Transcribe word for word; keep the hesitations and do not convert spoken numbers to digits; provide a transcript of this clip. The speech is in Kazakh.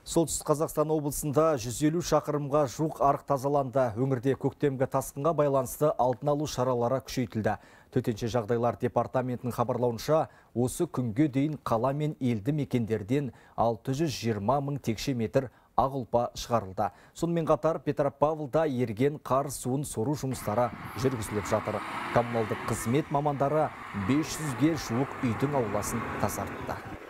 Солтүстік Қазақстан облысында жүз елу шақырымға жуық арық тазаланды. Өңірде көктемгі тасқынға байланысты алдын алу шаралары күшейтілді. Төтенше жағдайлар департаментінің хабарлауынша, осы күнге дейін қала мен елді мекендерден алты жүз жиырма мың текше метр ақ ұлпа шығарылды. Сонымен қатар Петропавлда ерген қар суын сору жұмыстары жүргізіліп жатыр. Коммуналдық қызмет мамандары бес жүзге жуық үйдің ауласын тазартты.